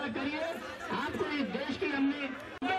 करिए। आपको इस देश की हमने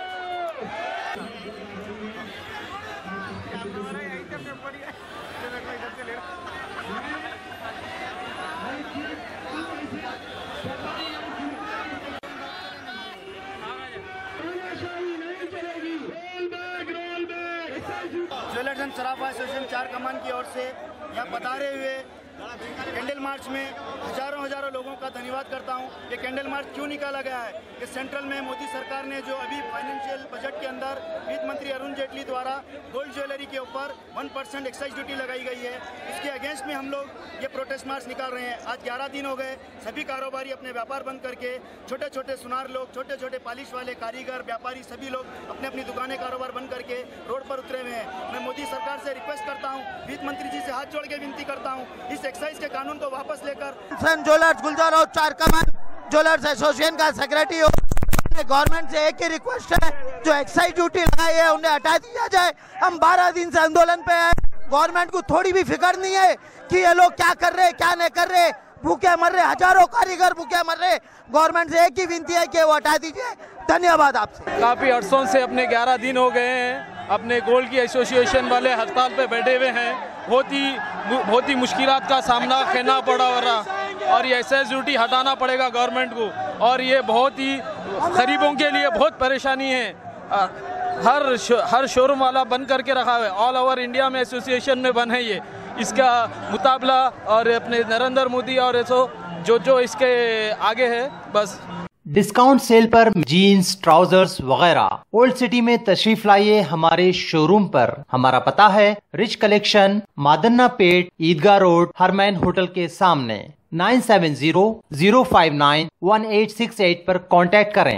ज्वेलर्स एंड सराफा एसोसिएशन चार कमान की ओर से यहाँ पधारे हुए कैंडल मार्च में हजारों लोगों का धन्यवाद करता हूँ। ये कैंडल मार्च क्यों निकाला गया है कि सेंट्रल में मोदी सरकार ने जो अभी फाइनेंशियल बजट के अंदर वित्त मंत्री अरुण जेटली द्वारा गोल्ड ज्वेलरी के ऊपर 1% एक्साइज ड्यूटी लगाई गई है, इसके अगेंस्ट में हम लोग ये प्रोटेस्ट मार्च निकाल रहे हैं। आज 11 दिन हो गए, सभी कारोबारी अपने व्यापार बंद करके, छोटे छोटे सुनार लोग, छोटे छोटे पालिश वाले कारीगर, व्यापारी, सभी लोग अपने अपनी दुकानें कारोबार बंद करके रोड पर उतरे हुए हैं। मैं मोदी सरकार से रिक्वेस्ट करता हूँ, वित्त मंत्री जी से हाथ जोड़ के विनती करता हूँ, इस एक्साइज के कानून को वापस लेकर ज्वेलर्स गुलजार और चार कमान ज्वेलर्स एसोसिएशन का सेक्रेटरी हो, गवर्नमेंट से एक ही रिक्वेस्ट है, जो एक्साइज ड्यूटी लगाई है उन्हें हटा दिया जाए। हम 12 दिन से आंदोलन पे हैं, गवर्नमेंट को थोड़ी भी फिक्र नहीं है कि ये लोग क्या कर रहे क्या नहीं कर रहे, भूखे मर रहे, हजारों कारीगर भूखे मर रहे। गवर्नमेंट से एक ही विनती है कि वो हटा दीजिए। धन्यवाद आपसे। काफ़ी अरसों से अपने 11 दिन हो गए हैं, अपने गोल्ड की एसोसिएशन वाले हड़ताल पे बैठे हुए हैं। बहुत ही मुश्किलात का सामना करना पड़ा रहा और ये एक्साइज ड्यूटी हटाना पड़ेगा गवर्नमेंट को, और ये बहुत ही गरीबों के लिए बहुत परेशानी है। हर शोरूम वाला बंद करके रखा है, ऑल ओवर इंडिया में एसोसिएशन में बंद है ये। इसका मुकाबला और अपने नरेंद्र मोदी और ऐसो जो इसके आगे है बस। डिस्काउंट सेल पर जीन्स, ट्राउजर्स वगैरह ओल्ड सिटी में तशरीफ लाइए हमारे शोरूम पर। हमारा पता है rich collection, Madannapet, Eidgah road, Harman hotel के सामने। 9700591868 पर कांटेक्ट करें।